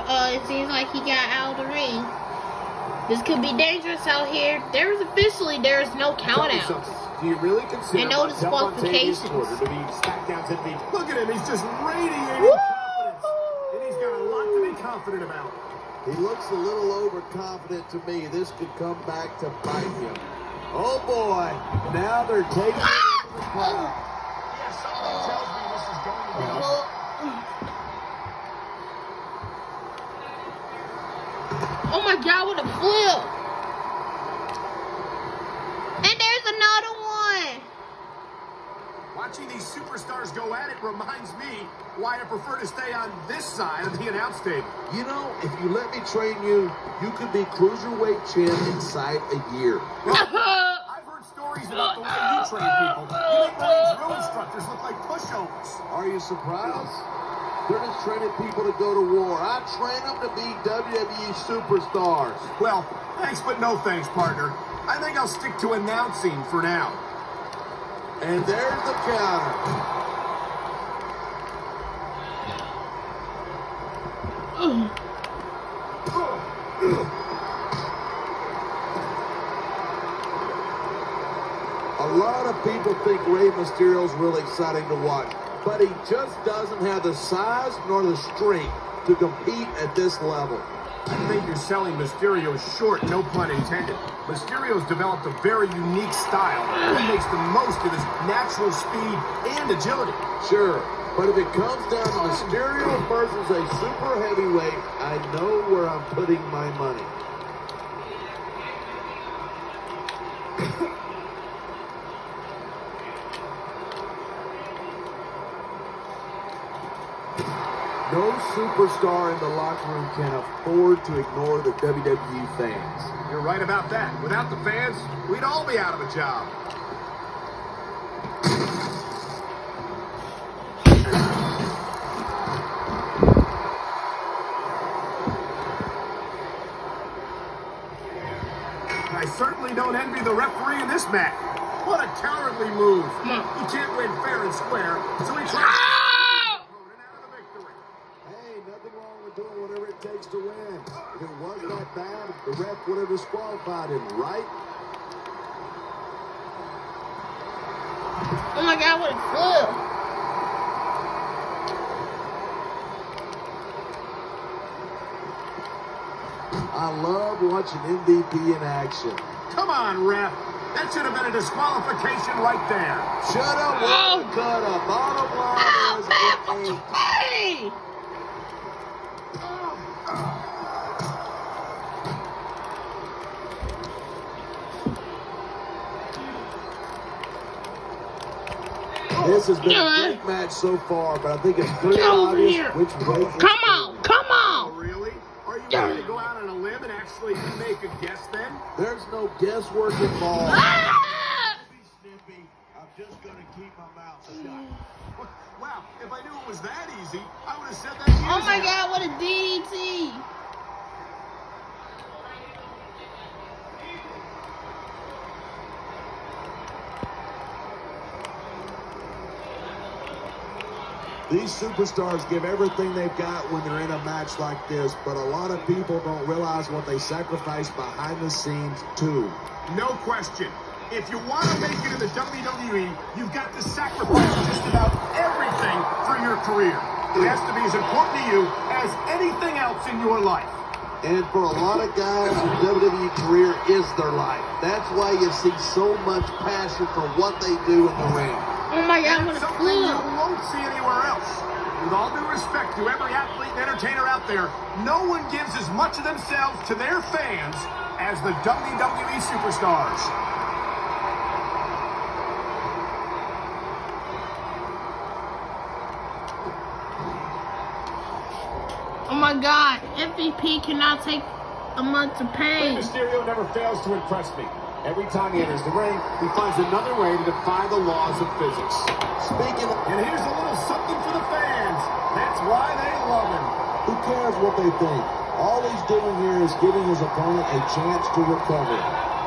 it seems like he got out of the ring. This could be dangerous out here. There's no count outs. Do you really consider and no disqualifications to be SmackDown's MVP? Look at him, he's just radiating confidence. And he's got a lot to be confident about. He looks a little overconfident to me. This could come back to bite him. Oh boy, now they're taking it into the crowd. Yeah, something tells me this is going to be Oh my God, what a flip. And there's another one. Watching these superstars go at it reminds me why I prefer to stay on this side of the announce table. You know, if you let me train you, you could be cruiserweight champ inside a year. I've heard stories about the way you train people. You make my drill instructors look like pushovers. Are you surprised? They're just training people to go to war. I train them to be WWE superstars. Well, thanks but no thanks, partner. I think I'll stick to announcing for now. And there's the counter. A lot of people think Rey Mysterio's really exciting to watch, but he just doesn't have the size nor the strength to compete at this level. I think you're selling Mysterio short, no pun intended. Mysterio's developed a very unique style that makes the most of his natural speed and agility. Sure, but if it comes down to Mysterio versus a super heavyweight, I know where I'm putting my money. No superstar in the locker room can afford to ignore the WWE fans. You're right about that. Without the fans, we'd all be out of a job. I certainly don't envy the referee in this match. What a cowardly move. He can't win fair and square, so he tries doing whatever it takes to win. If it wasn't that bad, the ref would have disqualified him, right? Oh my God, what a flip. I love watching MVP in action. Come on, ref. That should have been a disqualification right there. Should have, would have, could have. Bottom line is man, put your face. This has been a great match so far, but I think it's pretty obvious which way. Come on, come on. Oh, really? Are you ready to go out on a limb and actually make a guess then? There's no guesswork involved. Snippy. I'm just going to keep my mouth shut. Wow, if I knew it was that easy, I would have said that years Oh my ago. God, what a DDT. These superstars give everything they've got when they're in a match like this, but a lot of people don't realize what they sacrifice behind the scenes, too. No question. If you want to make it in the WWE, you've got to sacrifice just about everything for your career. It has to be as important to you as anything else in your life. And for a lot of guys, their WWE career is their life. That's why you see so much passion for what they do in the ring. Oh my God, what a Something you flip. won't see anywhere else. With all due respect to every athlete and entertainer out there, no one gives as much of themselves to their fans as the WWE superstars. Oh my God, MVP cannot take a month of pain. Rey Mysterio never fails to impress me. Every time he enters the ring, he finds another way to defy the laws of physics. Speaking of, And here's a little something for the fans. That's why they love him. who cares what they think? All he's doing here is giving his opponent a chance to recover.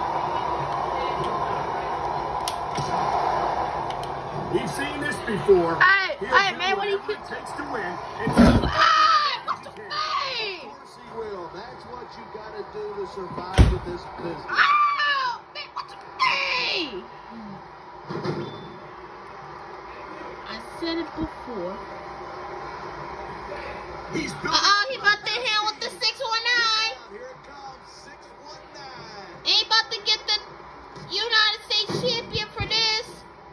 We've seen this before. Hey, He'll hey, do man, what do you whatever it takes to win. And Ah, what's the face? do to survive with this business. Oh, man, what you mean? I said it before. He's He about to hit with the 619. Here it comes, 619. Ain't about to get the United States champion for this.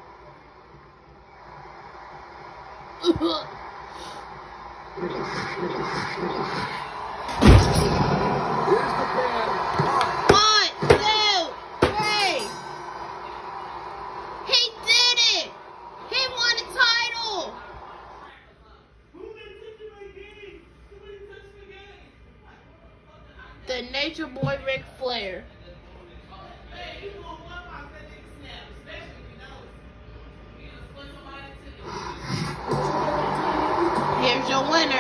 Here's the pin. 1, 2, 3. He did it. He won the title. The Nature Boy Ric Flair. Here's your winner.